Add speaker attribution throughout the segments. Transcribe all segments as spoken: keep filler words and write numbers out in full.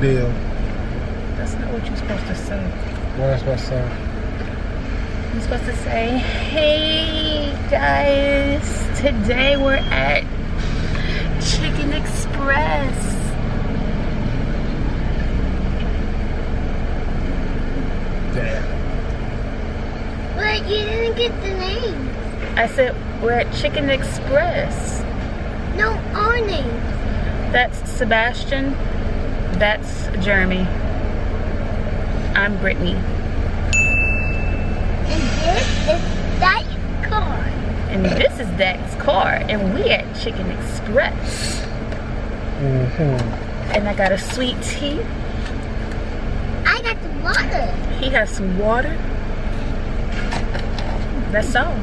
Speaker 1: deal.
Speaker 2: That's not what you're supposed to say.
Speaker 1: What am I supposed to say?
Speaker 2: You're supposed to say, hey guys, today we're at Chicken Express.
Speaker 1: Damn.
Speaker 3: But you didn't get the name.
Speaker 2: I said we're at Chicken Express.
Speaker 3: No, our name.
Speaker 2: That's Sebastian. That's Jeremy. I'm Brittany.
Speaker 3: And this is Dad's car.
Speaker 2: And this is Dad's car. And we at Chicken Express.
Speaker 1: Mm-hmm.
Speaker 2: And I got a sweet tea.
Speaker 3: I got the water.
Speaker 2: He has some water. That's all.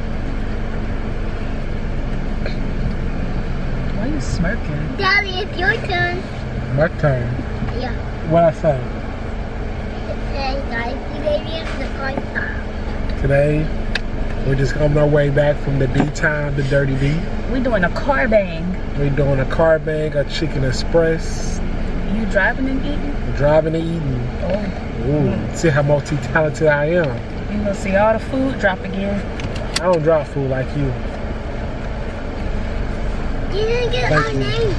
Speaker 2: Why are you smirking?
Speaker 3: Daddy, it's your turn.
Speaker 1: My turn.
Speaker 3: Yeah.
Speaker 1: What I say?
Speaker 3: Hey guys, you baby is the car stop.
Speaker 1: Today, we're just on our way back from the B time to Dirty B.
Speaker 2: We doing a car bang.
Speaker 1: We're doing a car bang, a Chicken Express.
Speaker 2: You driving and eating?
Speaker 1: Driving and eating.
Speaker 2: Oh.
Speaker 1: Ooh, see how multi-talented I am.
Speaker 2: You gonna see all the food drop again.
Speaker 1: I don't drop food like you.
Speaker 3: You didn't get
Speaker 1: Thank
Speaker 3: our
Speaker 1: you.
Speaker 3: name.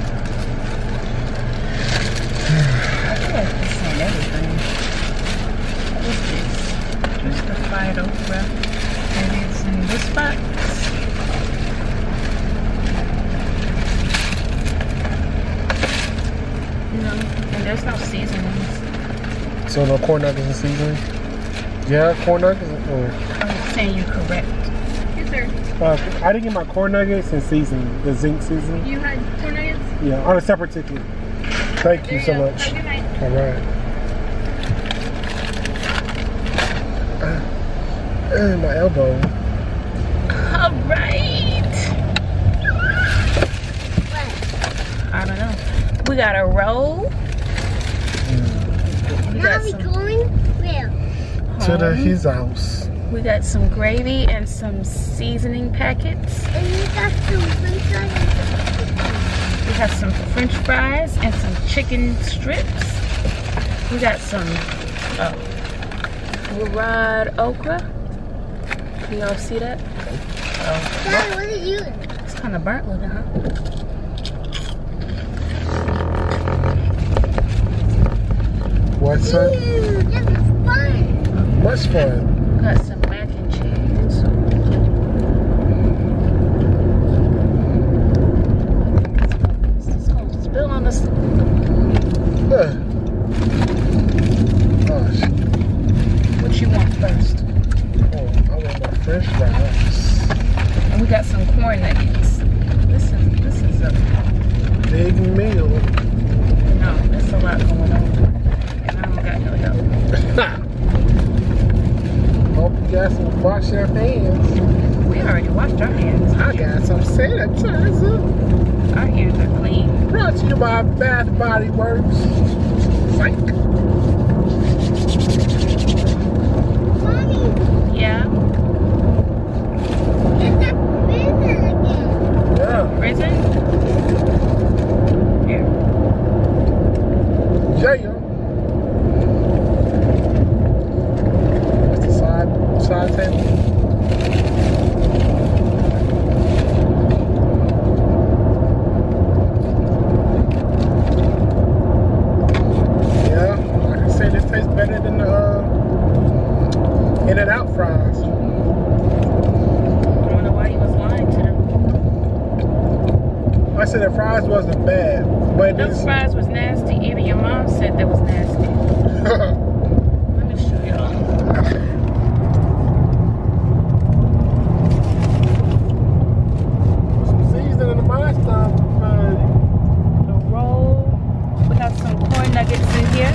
Speaker 2: I feel like this on everything. What's this? Just the fried okra. Maybe it's in this box. No, and there's no seasonings.
Speaker 1: So no corn nuggets and seasoning? Yeah, corn nuggets? Or,
Speaker 2: I'm saying you correct.
Speaker 4: Yes, sir.
Speaker 1: uh, I didn't get my corn nuggets and seasoning, the zinc seasoning.
Speaker 4: You had corn nuggets?
Speaker 1: Yeah, on a separate ticket. Thank you so
Speaker 4: There go.
Speaker 1: much.
Speaker 4: Have a good night.
Speaker 1: All right. Uh, uh, my elbow.
Speaker 2: All right.
Speaker 3: What?
Speaker 2: I don't know. We got a roll. We
Speaker 3: Now
Speaker 2: got
Speaker 3: we
Speaker 2: some
Speaker 3: going where?
Speaker 1: To the,
Speaker 2: home.
Speaker 1: his house.
Speaker 2: We got some gravy and some seasoning packets.
Speaker 3: And you got some french fries.
Speaker 2: We have some french fries and some chicken strips. We got some uh, fried okra. Can y'all see that? Oh,
Speaker 3: Daddy, what are you?
Speaker 2: it's kind of burnt looking, huh?
Speaker 1: What's that?
Speaker 3: Ew, this is fun.
Speaker 1: Much fun.
Speaker 2: We got some mac and cheese. It's gonna spill on the.
Speaker 1: Yeah. Gosh.
Speaker 2: What you want first?
Speaker 1: Oh, I want my french fries.
Speaker 2: And we got some corn nuggets. This is this is a
Speaker 1: Big meal.
Speaker 2: no. There's a lot going on, and I don't got no help.
Speaker 1: Hope you got some wash your hands.
Speaker 2: We already washed our hands.
Speaker 1: I got some sanitizer.
Speaker 2: Our hands are clean.
Speaker 1: Brought to you by Bath Body Works. Psych.
Speaker 3: Mommy,
Speaker 2: Yeah.
Speaker 3: it's that prison again.
Speaker 1: Yeah.
Speaker 2: Prison. Here.
Speaker 1: Yeah. What's the side side table? Yeah, I can say this tastes better than the uh, In-N-Out fries.
Speaker 2: I don't know why you was lying to them.
Speaker 1: I said the fries wasn't bad, but
Speaker 2: Those
Speaker 1: it's
Speaker 2: fries was nasty. Even your mom said that was nasty. Let me show y'all.
Speaker 1: some seasoning in my stuff. Uh,
Speaker 2: The roll. We have some corn nuggets in here.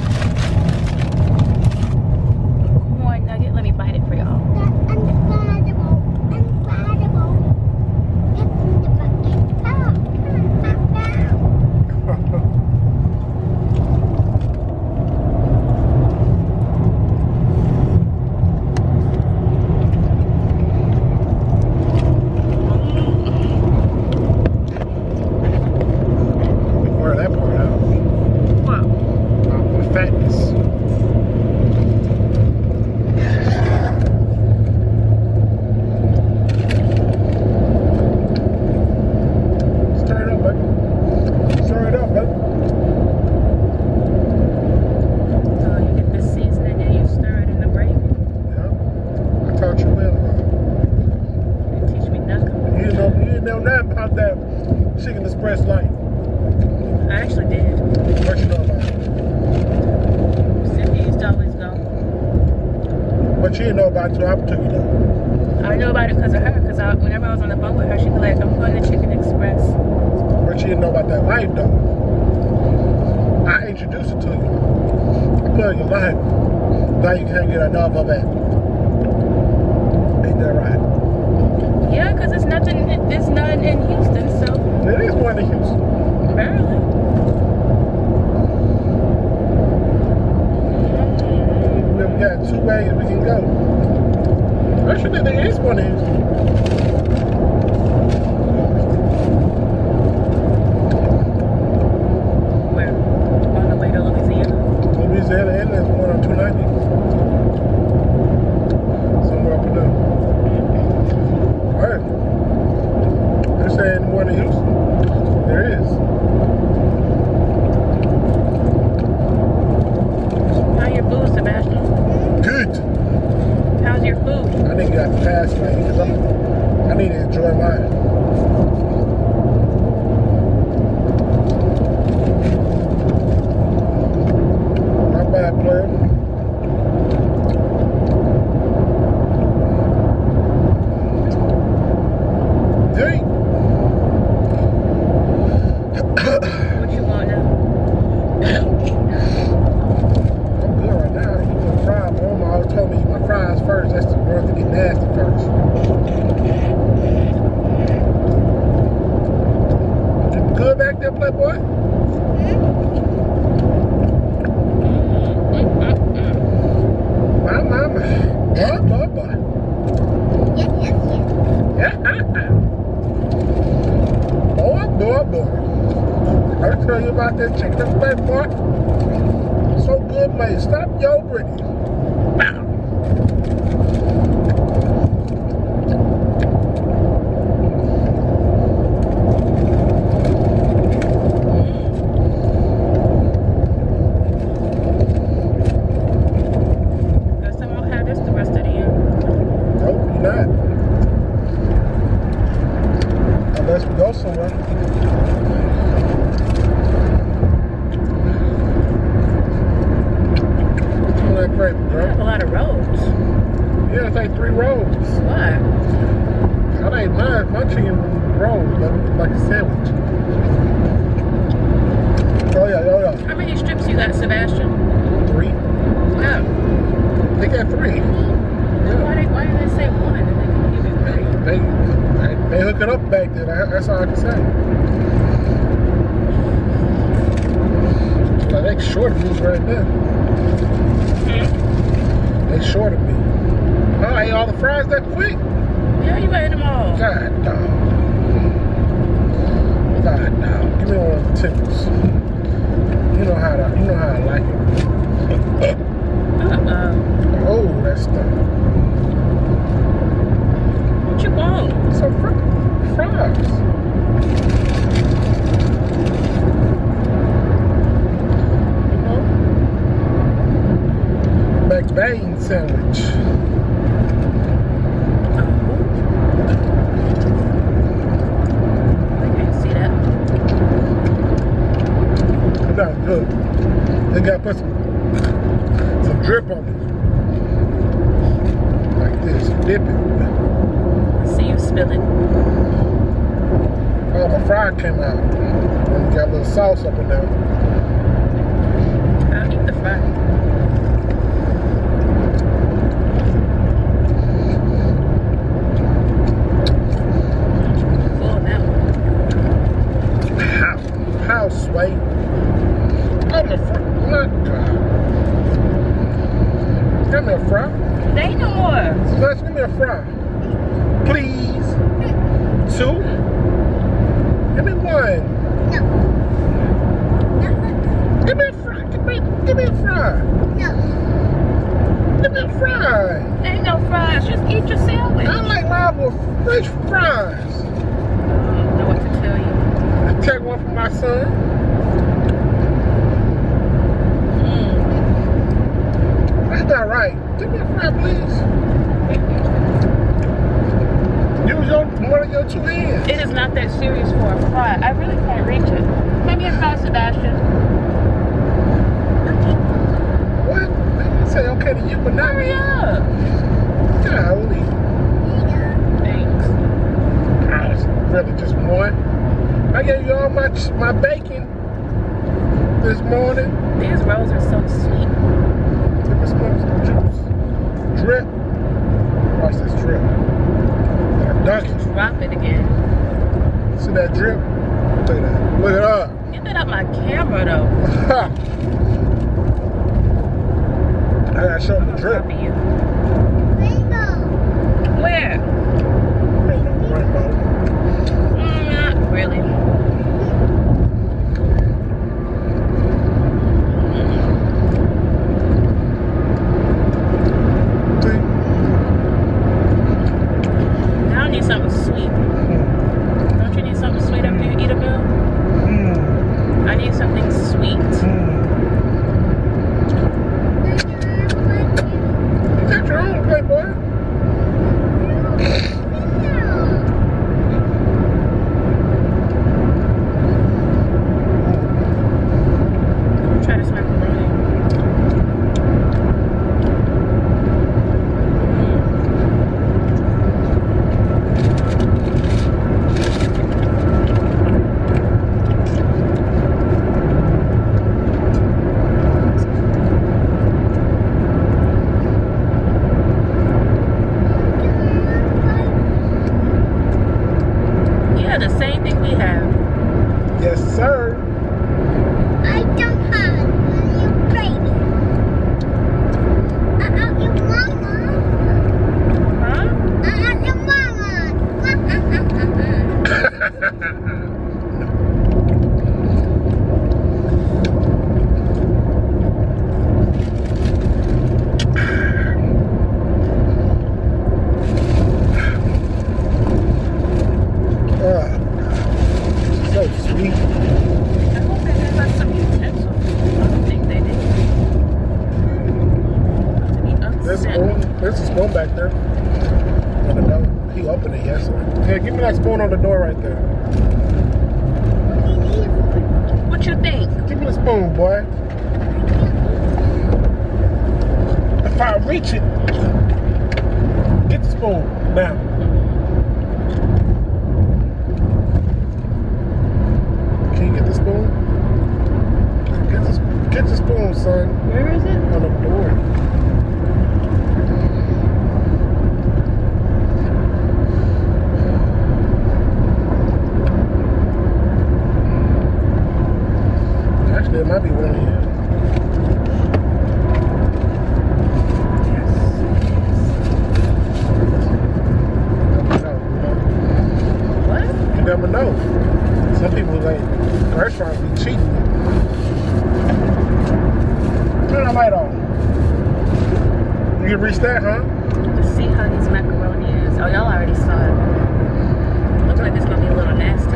Speaker 2: Corn nugget. Let me bite it for y'all.
Speaker 3: Unfathomable. Unfathomable. It's in the bucket. Oh, unfathomable.
Speaker 1: taught you well wrong.
Speaker 2: Didn't teach me nothing.
Speaker 1: You didn't know, you didn't know nothing about that Chicken Express life.
Speaker 2: I actually did.
Speaker 1: What you know about it?
Speaker 2: Cindy used to always go.
Speaker 1: But you didn't know about it until I took you there.
Speaker 2: I knew about it because of her. Because I, whenever I was on the phone with her, she'd be like, I'm going to Chicken Express.
Speaker 1: But you didn't know about that life though. I introduced it to you. I put it in your life. Now you can't get enough of it. Ain't that right?
Speaker 2: Yeah, because it's nothing, there's none in Houston, so.
Speaker 1: There is one in Houston.
Speaker 2: Barely.
Speaker 1: We got two ways we can go. Actually, there is one in Houston.
Speaker 2: Where? On the way to Louisiana?
Speaker 1: Louisiana, and there's one on two ninety. Somewhere up in there. Alright. They're saying one in Houston. There is.
Speaker 2: How your food, Sebastian?
Speaker 1: Good.
Speaker 2: How's your food?
Speaker 1: I didn't get the fast lane because I'm I need to enjoy life. Not bad, player. Hey.
Speaker 2: What you want now?
Speaker 1: I'm good right now. I eat some fries. My mama always told me eat my fries first. That's the worth to get nasty first. You good back there, Playboy? My mama. Boy, boy, boy.
Speaker 3: Yes, yes, yes.
Speaker 1: Yeah. Boy, boy, boy. I tell you about that chicken express, boy. So good, man. Stop your Brittany. Bow.
Speaker 2: Guess I won't have this the rest of the year.
Speaker 1: Nope, you're not. Unless we go somewhere. Doing that great,
Speaker 2: We have a
Speaker 1: girl.
Speaker 2: lot of roads.
Speaker 1: Yeah, it's like three rows.
Speaker 2: Why?
Speaker 1: I ain't mine. My chicken rolls like, like a sandwich. Oh yeah, oh yeah.
Speaker 2: How many strips you got, Sebastian?
Speaker 1: Three.
Speaker 2: No.
Speaker 1: They got three.
Speaker 2: Why did, why did they say one and they didn't give you three?
Speaker 1: They, they, they hook it up back there. That- That's all I can say. Like, they short of me right now. They short of me. Oh, I ate all the fries that quick.
Speaker 2: Yeah, you ate them all.
Speaker 1: God, dog. God, dog. Give me one of the tickles. You know how to, you know how I like it.
Speaker 2: Uh-uh.
Speaker 1: Oh, that stuff.
Speaker 2: What you want?
Speaker 1: Some fr- fries. You know? McBain sandwich.
Speaker 2: I can't see that.
Speaker 1: That's good. They got to put some, some drip on it. Like this. Dip it.
Speaker 2: I see you spilling.
Speaker 1: Oh, my fry came out. And got a little sauce up in there.
Speaker 2: I'll eat the fry. Full of that one.
Speaker 1: How? How, Sway? Oh, my fry. Not God. Give me a fry.
Speaker 2: There ain't no more.
Speaker 1: Let's give me a fry. Please. Two. Give me one.
Speaker 3: No. No.
Speaker 1: Give me a fry. Give me, give me a fry.
Speaker 3: No.
Speaker 1: Give me a fry.
Speaker 2: There ain't no fries. Just eat your sandwich.
Speaker 1: I like mine with French fries.
Speaker 2: I don't know what to tell you.
Speaker 1: I take one for my son.
Speaker 2: Mm.
Speaker 1: That's not right. Give me a fry, please. Use your, one of your two hands.
Speaker 2: It is not that serious for a fry. I really can't reach it. Maybe a fry, Sebastian.
Speaker 1: What? They say okay to you, but not
Speaker 2: Hurry
Speaker 1: me.
Speaker 2: up.
Speaker 1: Golly.
Speaker 2: Thanks.
Speaker 1: Ah, it's really just one. I gave you all my my bacon this morning.
Speaker 2: These rolls are so sweet.
Speaker 1: Take this one some juice. Drip. Watch this drip. Like a donkey.
Speaker 2: Drop it again.
Speaker 1: See that drip? Look at that. Look it up.
Speaker 2: Get that up my camera though.
Speaker 1: I gotta show them the drip.
Speaker 2: Copy you.
Speaker 3: Rainbow.
Speaker 2: Where?
Speaker 1: Ain't no rainbow.
Speaker 2: Mm, not really.
Speaker 1: See?
Speaker 2: Now I need something sweet. Don't you need something sweet after you eat a meal?
Speaker 1: Mm.
Speaker 2: I need something sweet.
Speaker 1: Mm. You got your own plate, boy.
Speaker 2: Let me try this macaroni. Yeah, the same thing we have.
Speaker 1: Yes, sir.
Speaker 3: I don't have you baby. I have your mama.
Speaker 2: Huh?
Speaker 3: I have your mama.
Speaker 1: Ah, so sweet.
Speaker 2: I hope they gave us some utensils. I don't think they did. To be
Speaker 1: There's a
Speaker 2: upset.
Speaker 1: spoon. There's a spoon back there. On the door. He opened it yesterday. Hey, give me that spoon on the door right there.
Speaker 2: What you think?
Speaker 1: Give me the spoon, boy. If I reach it, get the spoon now. Can you get the spoon? Get the, get the spoon, son.
Speaker 2: Where is it?
Speaker 1: On the door. Actually, it might be one of you.
Speaker 2: What?
Speaker 1: You never know. Some people like restaurants be cheating. Turn the light on. You can reach that, huh?
Speaker 2: Let's see how these macaroni is. Oh, y'all already saw it. Looks like it's gonna be a little nasty.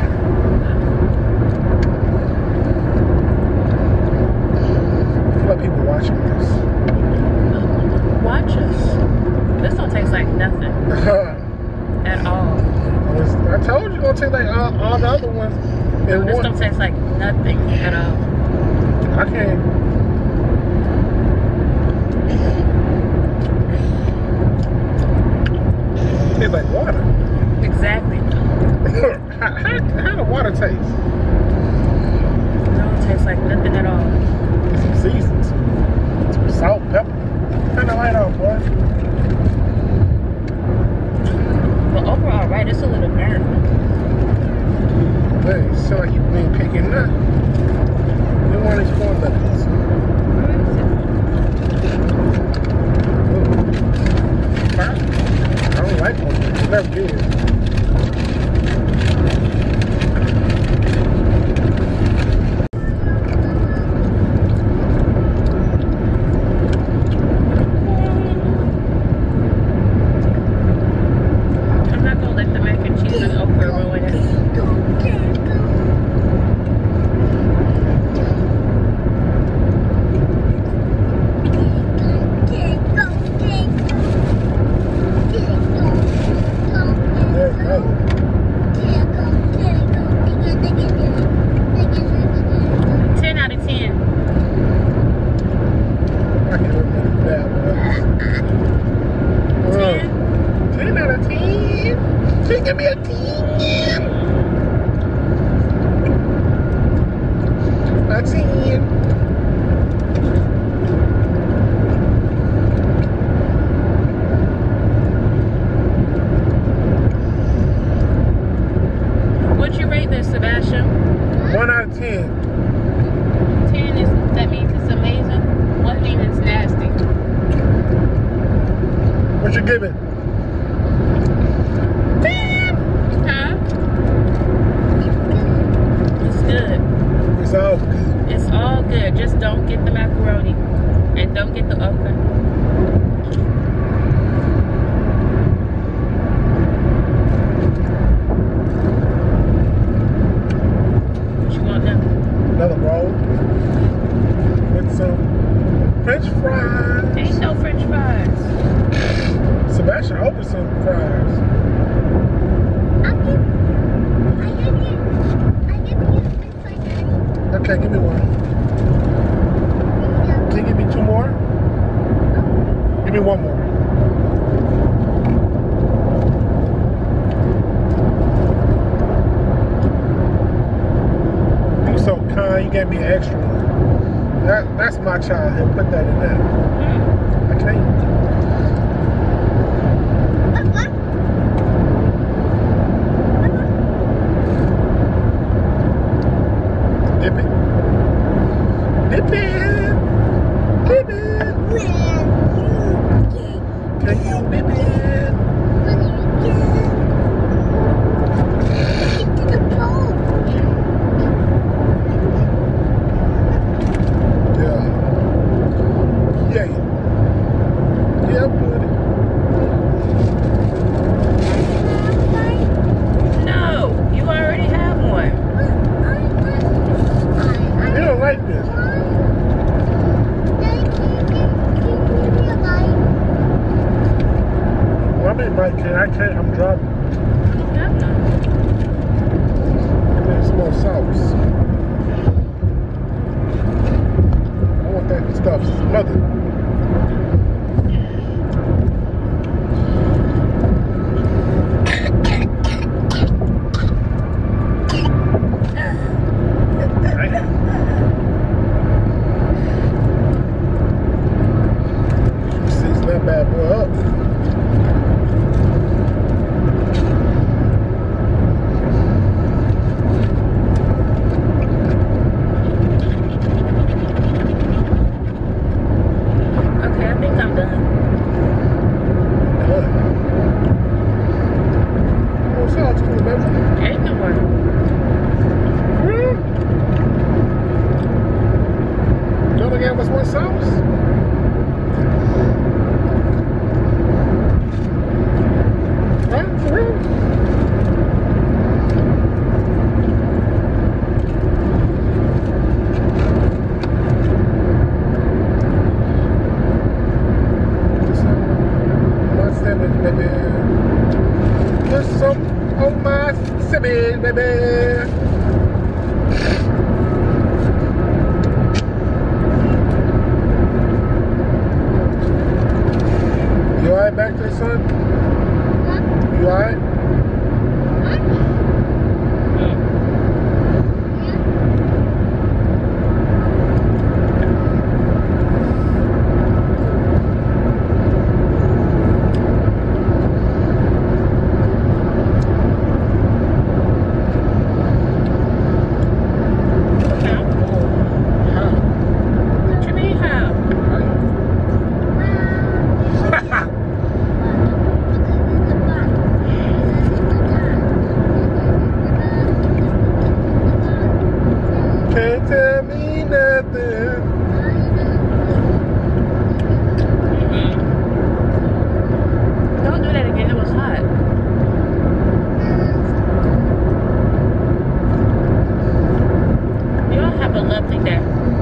Speaker 1: I feel like people watching this.
Speaker 2: Watch us. This don't taste like nothing at all.
Speaker 1: I told you it's gonna taste like all, all the other ones. in
Speaker 2: This
Speaker 1: one.
Speaker 2: don't taste like nothing at all.
Speaker 1: I can't. It tastes like water.
Speaker 2: Exactly.
Speaker 1: how, how, how the water taste?
Speaker 2: It don't taste like nothing at all.
Speaker 1: Some seasons. Some salt, pepper. Turn the light on, boy.
Speaker 2: But overall, right, it's a little burnt.
Speaker 1: Man, you sound like you ain't picking nothing. You want these corn nuggets.
Speaker 2: Where is it?
Speaker 1: I don't like them. Never did.
Speaker 2: I'm not gonna let the mac and cheese and okra ruin it.
Speaker 1: Give me a ten. A ten.
Speaker 2: What you rate this, Sebastian?
Speaker 1: One out of ten.
Speaker 2: ten is, that means it's amazing? What means it's nasty?
Speaker 1: What you give it?
Speaker 2: Huh? It's good.
Speaker 1: It's all good.
Speaker 2: It's all good. Just don't get the macaroni. And don't get the okra. What you want now?
Speaker 1: Another roll with some French fries.
Speaker 2: Ain't no French fries.
Speaker 1: Sebastian opened some fries.
Speaker 3: I'll give, I give you, I give you this like
Speaker 1: Okay, give me one. Can you give me two more? Give me one more. You so kind. You gave me an extra one. That, that's my childhood. Put that in there. I can't. Dip it. Dip it. Dip it. Can you dip it? Yeah. Yeah. Yeah, buddy.
Speaker 2: No, you already have one.
Speaker 1: You don't like this. Well, I mean, Mike, can I can't. I'm driving.
Speaker 2: Have none.
Speaker 1: There's some more sauce. I want that stuff smothered. Season that bad boy up.
Speaker 2: Okay, I think I'm done.
Speaker 1: Good. More sauce to it, baby.
Speaker 2: Ain't no more.
Speaker 1: Hmm? Don't they give us more sauce? Right? For real? My salmon, baby. Put some on my salmon, baby. You alright back there, son? You alright?
Speaker 2: How?
Speaker 1: How?
Speaker 2: What you mean how? Can't tell me nothing. Don't do that again. It was hot. You all have a lovely day.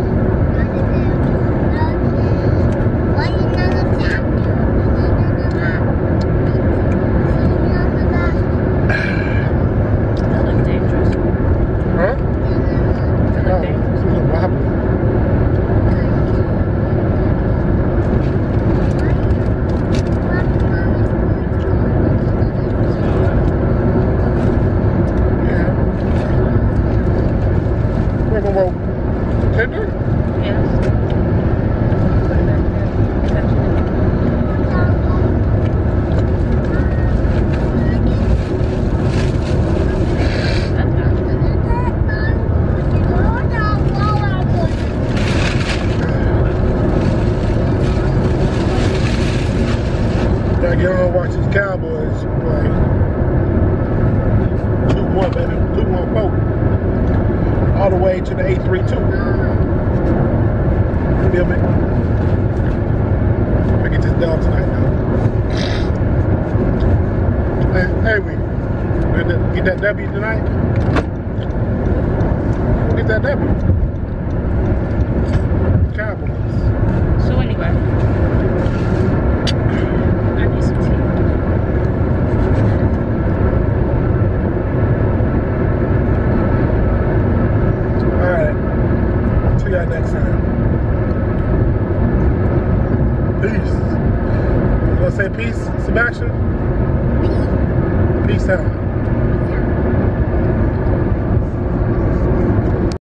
Speaker 2: That looks dangerous.
Speaker 1: Huh?
Speaker 2: That
Speaker 1: No,
Speaker 2: look dangerous.
Speaker 1: it's a little wobbly. Gotta get on and watch these Cowboys play. two one, baby. two one four. All the way to the eight three two. Feel me? I get this dub tonight, though. Hey, hey, we get that, get that W tonight? We'll get that W. Cowboys.
Speaker 2: So anyway, I need some tea.
Speaker 1: Alright. See y'all next time. Peace. You gonna say peace, Sebastian? Peace out.